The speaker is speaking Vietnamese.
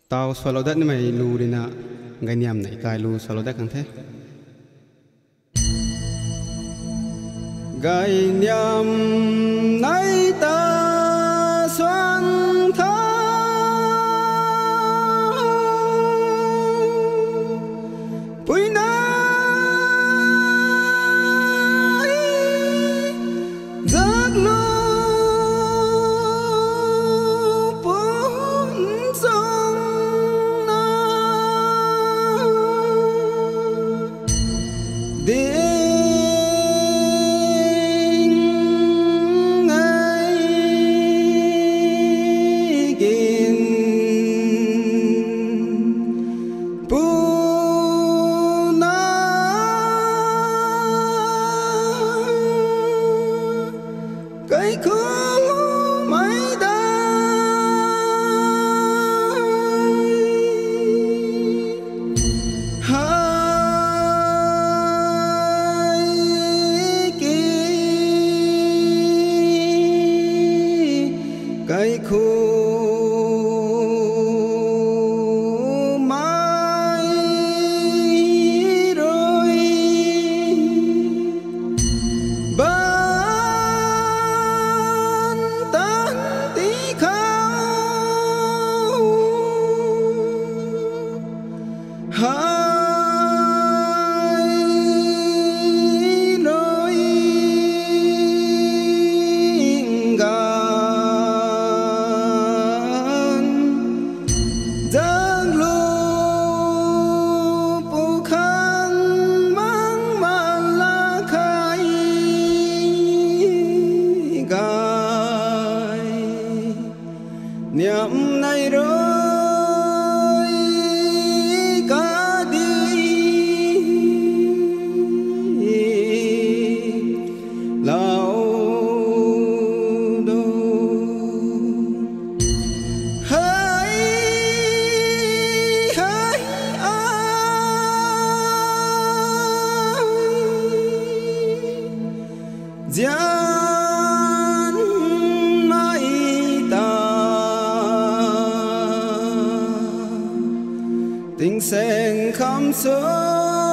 tao solo dat ni mai lu rina ganiam nei kai lu solo dat kang the ganiam nai ta xoan tha pui nai giấc mơ cái khứ mấy hai kỳ cái khu mãi rồi hai lối gan dâng lu pu khang mang man la khai gai niệm này rồi gian mãi ta tình sen khăm sớm